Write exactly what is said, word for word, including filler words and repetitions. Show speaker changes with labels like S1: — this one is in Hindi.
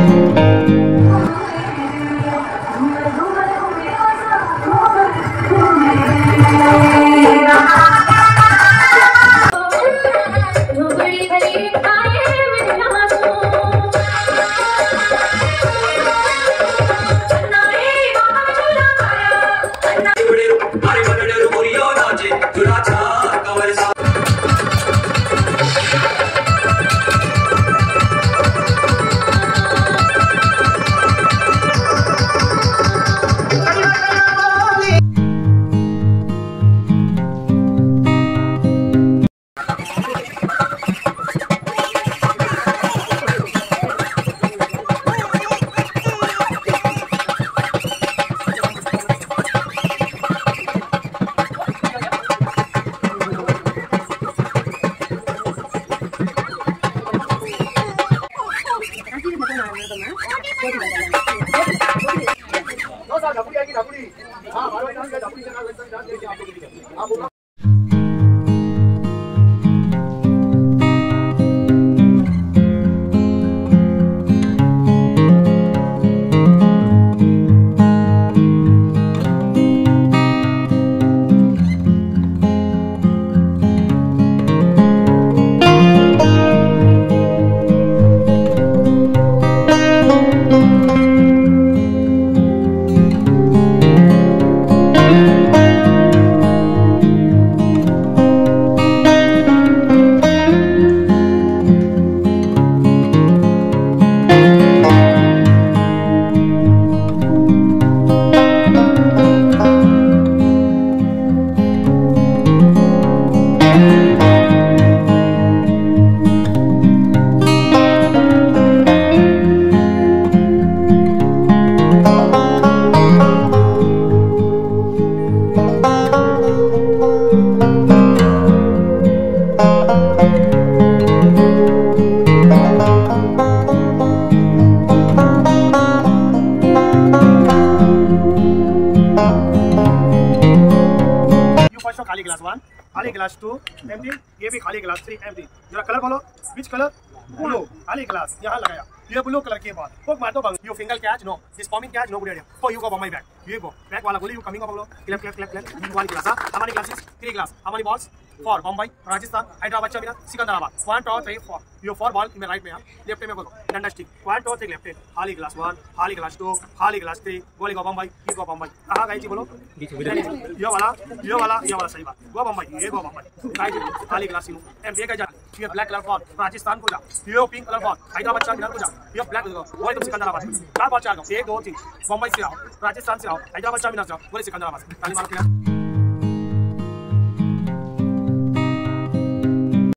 S1: खाली गिलास वन, खाली गिलास टू एम्प्टी, ये भी खाली गिलास थ्री एम्प्टी। जरा कलर बोलो, विच कलर? ब्लू। खाली गिलास यहाँ लगाया, ये ब्लू कलर के बाद पोक मार दो bang. You finger catch no, this forming catch no good idea. For you go on my back, you go back वाला गोली यू कमिंग अप बोलो। Clap clap clap clap. One गिलास हमारी ग्लासेस थ्री गिलास हमारी बॉल्स फॉर बम्बई, राजस्थान, हैदराबाद, चमिना, Secunderabad. One two three four, you four ball in right में, लेफ्ट में बोलो डंडा stick. One two three left, खाली गिलास वन, खाली गिलास टू, खाली गिलास थ्री, गोली गो बम्बई, ये गो बम्बई। कहाँ गई थी बोलो? ये वाला, ये वाला, ये वाला सही बात। गो बम्बई, ये गो बम्बई। खाली गिलास यू एम ये जा, ये ब्लैक कलर फॉर राजस्थान को जा, ये पिंक कलर फॉर हैदराबाद, चमिना को जा, ये ब्लैक गोली तुम सिकंदराबाद। चार बॉल चार, एक दो तीन, बम्बई से आओ, राजस्थान से आओ, हैदराबाद, चमिना से आओ, गोली सिकंदराबाद।